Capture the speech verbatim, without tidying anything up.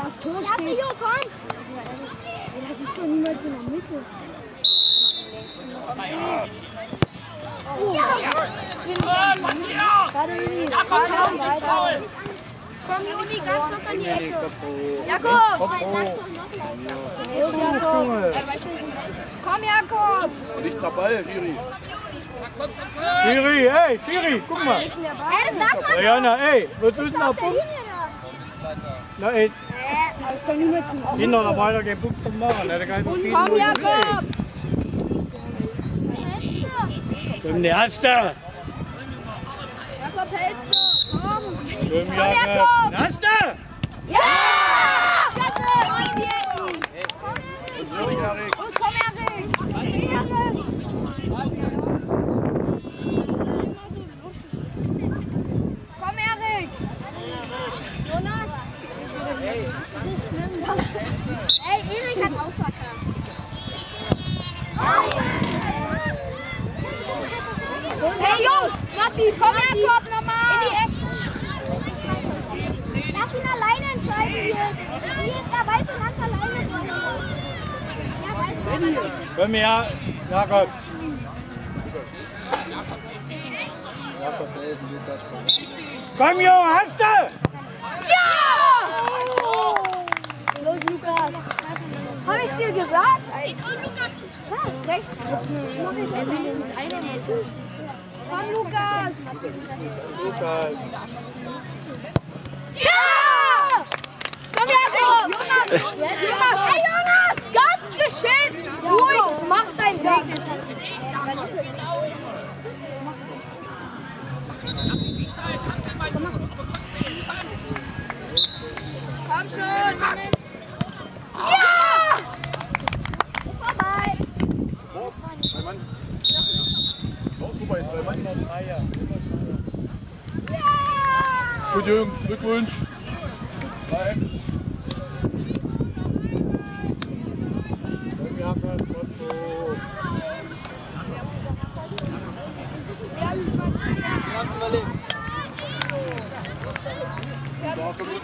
das Tor steht. Das ist doch niemals in der Mitte. Oh. Ja! Warte, Juni. Komm, Juni, ganz locker in die Ecke. Jakob! Komm, Jakob! Und nicht der Ball, Schiri. Schiri, ey, Schiri, guck mal. Ey, das darf man Ja, na, ey, was ist denn da Punkt? Na, ey. Das ist doch niemals in der Mitte. Kinder, da weiter keinen Punkt machen. Da kann ich noch viel Komm, Jakob! Komm, der hast du. Jakob, hältst du? Komm! Komm, Jakob! Hast du? Ja! Klasse! In die Ecken! Los, komm, Erik! Komm, Erik! Jonas! Ey, Erik hat auch verkackt. Hey Jungs, Matti, komm Jakob nochmal! In die Ecke! Lass ihn alleine entscheiden hier. Hier ist er, weiß schon ganz alleine. Ja, weiß schon. Komm her, Jakob. Komm, Junge, hast du? Ja! Los, Lukas. Hab ich dir gesagt? Ja, recht. Komm, Lukas! Lukas. Ja! Komm, Jakob! Jonas! Jonas! Hey, Jonas! Ganz geschickt! Ruhig, mach dein Ding! Komm schon! Ja! Ist vorbei! Los, drei Mann. Los, vorbei, drei Mann. Ja! Gut, Jungs, Glückwunsch. Drei. Komm, Jakob. Ganz überlegen.